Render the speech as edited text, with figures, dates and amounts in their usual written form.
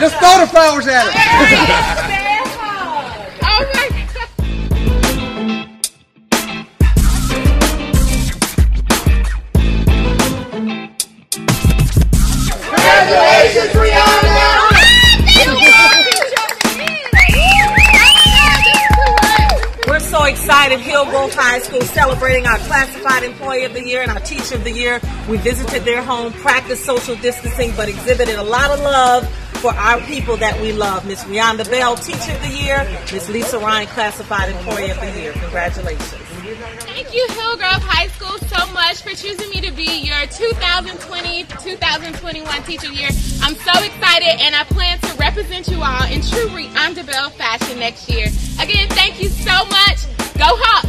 Just throw the flowers at her. Oh my God. Congratulations, Rionda! We're so excited. Hillgrove High School celebrating our Classified Employee of the Year and our Teacher of the Year. We visited their home, practiced social distancing, but exhibited a lot of love for our people that we love. Miss Rionda Bell, Teacher of the Year. Miss Lisa Ryan, Classified Employee of the Year. Congratulations. Thank you, Hillgrove High School, so much for choosing me to be your 2020-2021 Teacher of the Year. I'm so excited, and I plan to represent you all in true Rionda Bell fashion next year. Again, thank you so much. Go Hawks!